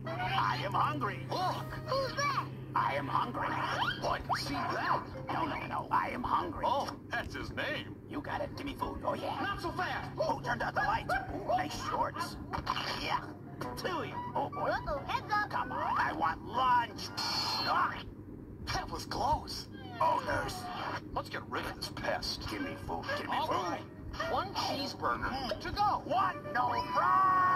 I am hungry. Look! Who's that? I am hungry. Oh, I can see that. No. I am hungry. Oh, that's his name. You got it. Give me food. Oh, yeah. Not so fast. Who turned out the lights? Ooh, nice shorts. Yeah. To you. Oh, boy. Uh-oh, heads up. Come on. I want lunch. Ah. That was close. Oh, nurse. Let's get rid of this pest. Give me food. Give me All food. right. One cheeseburger to go. What? No fries.